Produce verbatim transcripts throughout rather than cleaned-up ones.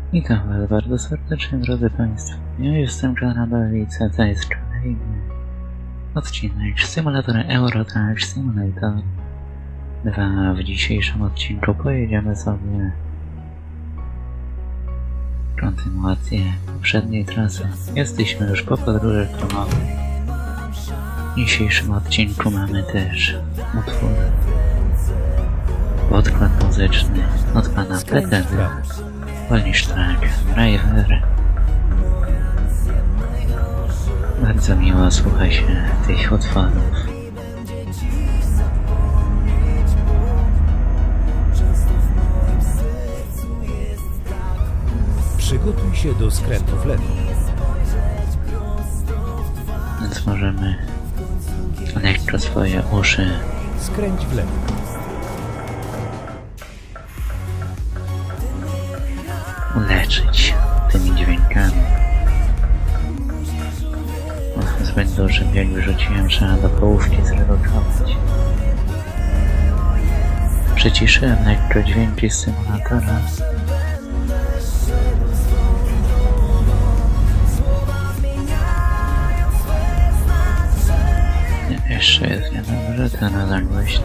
Witam Was bardzo serdecznie, drodzy Państwo. Ja jestem Czarnobel i C C jest Czarnobel. Odcinek symulatora Euro Truck Simulator dwa. W dzisiejszym odcinku pojedziemy sobie kontynuację poprzedniej trasy. Jesteśmy już po podróży promowej. W dzisiejszym odcinku mamy też utwór, podkład muzyczny od pana P T D. Polish Truck Driver. Bardzo miło słucha się tych utworów. Przygotuj się do skrętu w lewo. Więc możemy lekko swoje uszy Skręć w lewo. uleczyć tymi dźwiękami. O, zbyt duży bieg wyrzuciłem, trzeba do połówki zredukować. Przyciszyłem lekko dźwięki z symulatora. Nie, jeszcze jest niedobrze, teraz za głośno.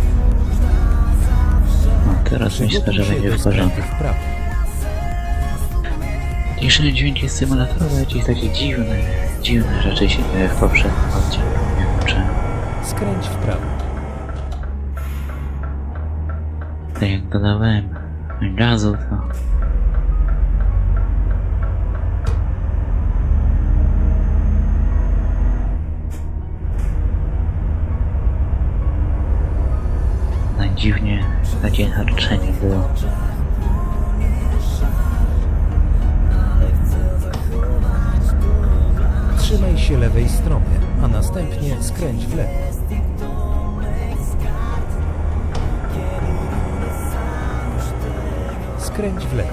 No, teraz myślę, że będzie w porządku. Dzisiejsze dźwięki z symulatora, jakieś takie dziwne, dziwne rzeczy się dzieje w poprzednim odcinku, nie wiem czemu. Skręć w prawo. Tak jak dodawałem gazu, to na dziwnie takie harczenie było. Trzymaj się lewej strony, a następnie skręć w lewo. Skręć w lewo.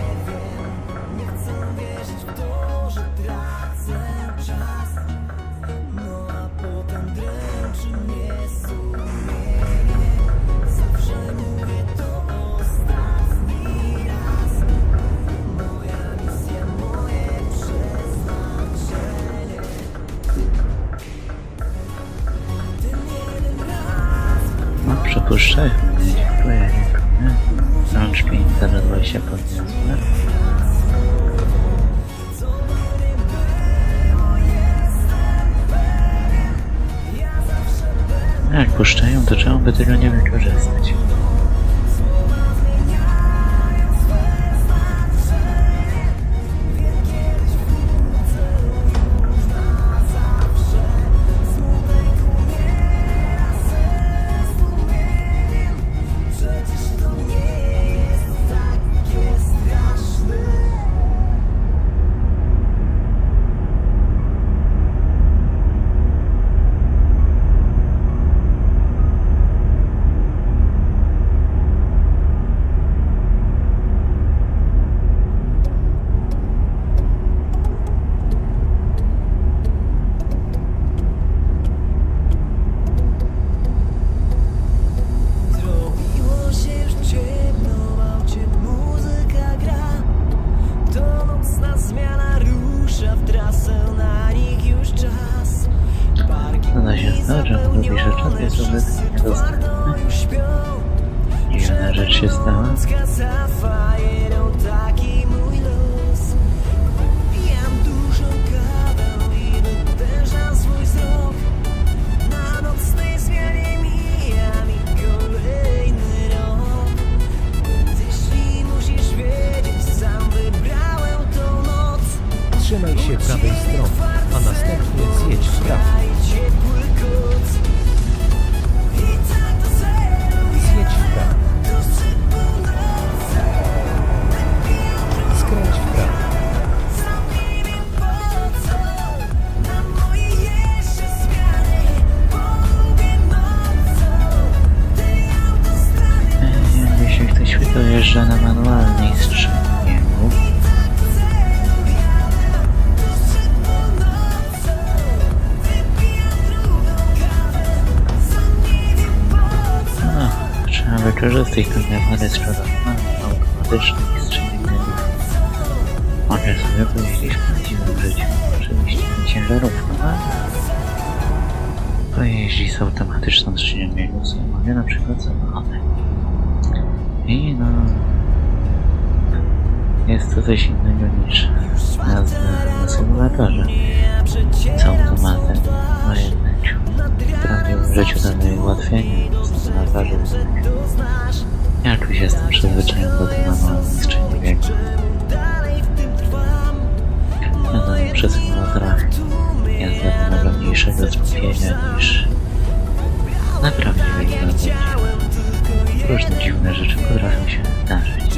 No, przepuszczaj mnie, dziękuję, dziękuję. Rączki internetowe się podniosły. Jak puszczają, to czemu by tego nie wykorzystać? Zada się to, że on mówi, że czas jest obecnie niedostępny. Dziwna rzecz się stała. Trzymaj się prawej strony, a następnie zjedź w prawo. Zjedź w prawo. Skręć w prawo. Jakby się ktoś chwytał, jeżdża na manualnej strzemieniu. Wykorzystaj ten mechanizm automatycznych strzemieniowych. Może sobie pojeździć w prawdziwym życiu. Oczywiście ciężarówką, ale pojeździ z automatyczną skrzynią biegów, mogę na przykład samochodem. I no... jest to coś innego niż jazda na symulatorze z automatem, no jednak w prawdziwym życiu daje ułatwienie w symulatorze. Ja jakoś jestem przyzwyczajony do tej manualnej skrzyni biegów. No, przy symulatorach jazda wymaga mniejszego skupienia niż na prawdziwej jazdzie. Różne dziwne rzeczy potrafią się zdarzyć.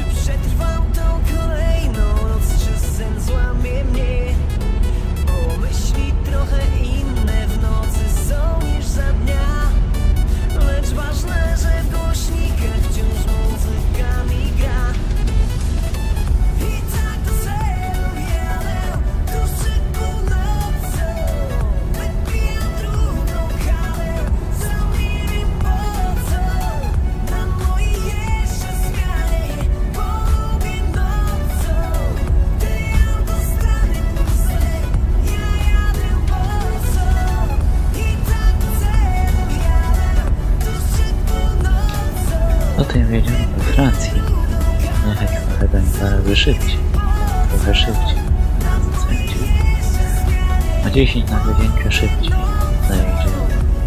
Potem wjedziemy do Francji. Jechać trochę do niej dwa razy szybciej. Trochę szybciej. W zasadzie. O dziesięć na godzinkę szybciej zajedziemy.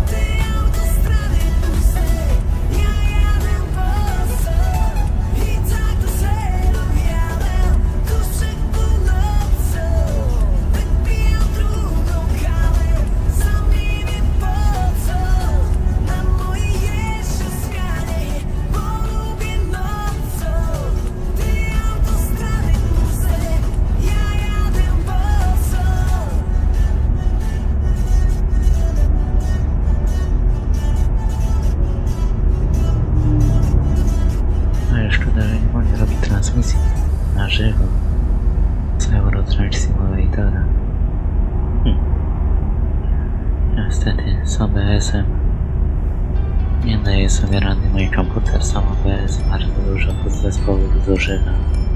Transmisji na żywo z Euro Truck Simulatora. Hm. Niestety z O B S-em nie daje sobie rady mój komputer. Sam O B S bardzo dużo podzespołów zużywa.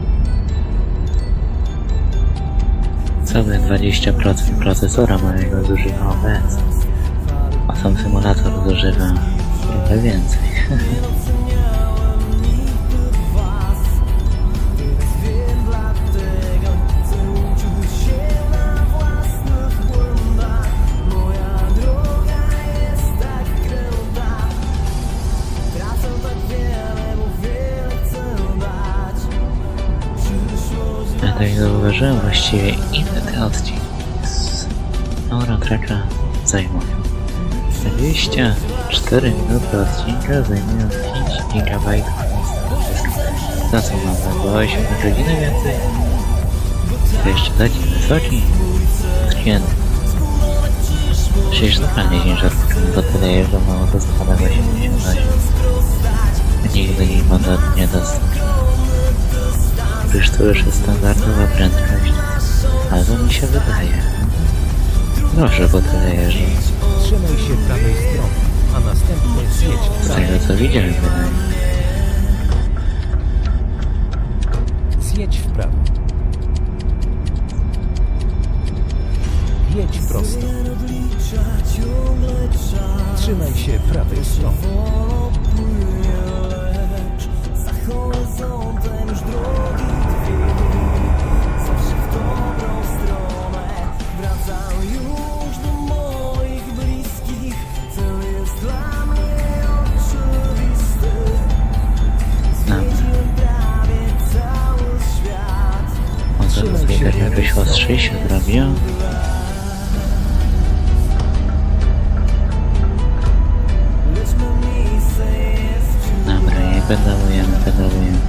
Całe dwadzieścia procent procesora mojego zużywa O B S, a sam symulator zużywa trochę więcej. Ja tak zauważyłem, właściwie ile te odcinki z Euro Trucka zajmują. dwadzieścia cztery minuty odcinka zajmują pięć gigabajtów miejsca. To co mamy, bo osiem na godzinę więcej. To jeszcze taki wysoki klient. Przecież normalnie ciężarówka to tyle jeżdżą, mało to spada w osiemdziesiąt osiem. Nigdy nie ma nie dostęp. Gdyż to już jest standardowa prędkość, ale to mi się wydaje. Proszę, bo tyle jeżdżę. Trzymaj się prawej strony, a następnie zjedź. Z tego co widziałem, wydaje. Zjedź w prawo. Jedź prosto. Trzymaj się prawej strony. Może tutaj jakoś ostrzej się zrobiło. Dobra, nie pedałujemy, pedałujemy.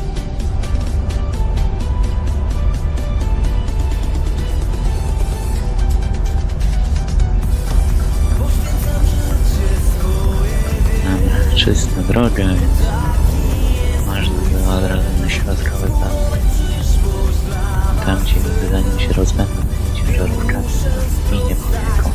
Dobra, czysta droga, więc można było od razu na środkowy pas. Tam ci zanim się rozbędą tymi ciężarówkami i nie powieką.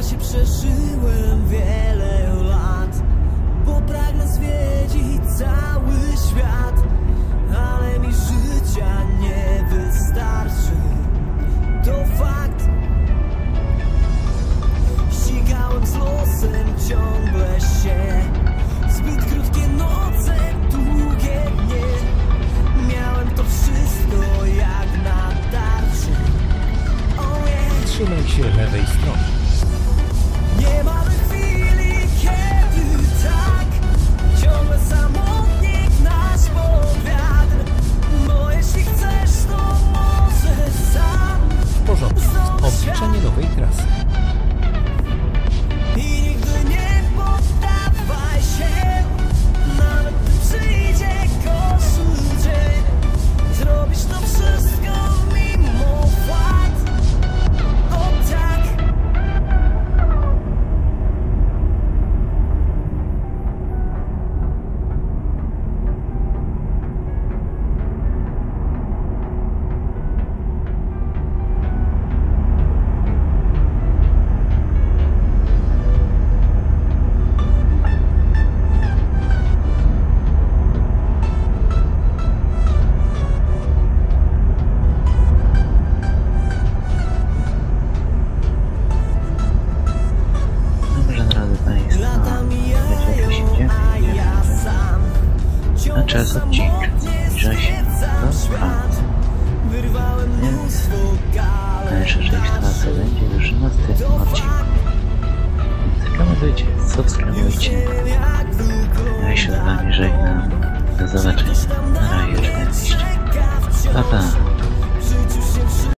czasie przeżyłem wiele lat, bo pragnę zwiedzić cały świat, ale mi życia nie wystarczy, to fakt. Ścigałem z losem ciągle się, zbyt krótkie noce, długie dnie. Miałem to wszystko jak na tarczy. Oh yeah. Trzymaj się lewej strony. Nie mamy chwili, kiedy tak ciągle samotnik nasz powiatr. No jeśli chcesz, to może sam. W porządku. Obliczenie nowej trasy. I nigdy nie poddawaj się, nawet gdy przyjdzie gorszy dzień. Zrobisz to wszystko mimo wad. O tak. Dobrze, drodzy Państwo, Lata mijają, a ja sam a ciągle czas odcinka samotnie zbliża się zwiedzam do świat. końca. Wyrwałem Więc mnóstwo najlepsza część trasy kalendarzy. będzie już w następnym odcinku. Więc komentujcie, subskrybujcie. Nie wiem jak wygląda. Ja się z Wami żegnam. Do zobaczenia. Na razie, cześć. Pa, pa.